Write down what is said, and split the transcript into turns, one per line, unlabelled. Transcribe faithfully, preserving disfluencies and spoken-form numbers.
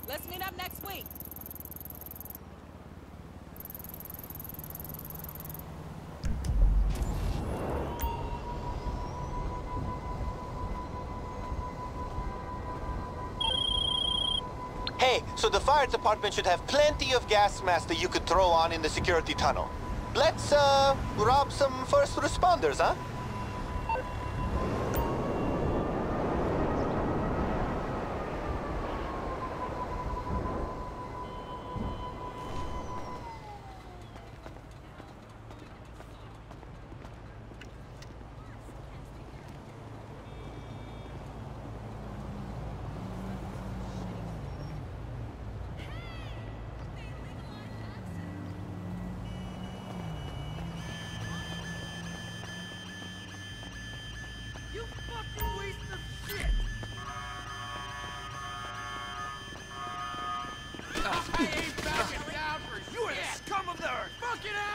Let's meet up next week.
Hey, so the fire department should have plenty of gas masks that you could throw on in the security tunnel. Let's, uh, rob some first responders, huh?
You fucking waste of shit! I ain't backing down for you! You're the scum of the earth! Fucking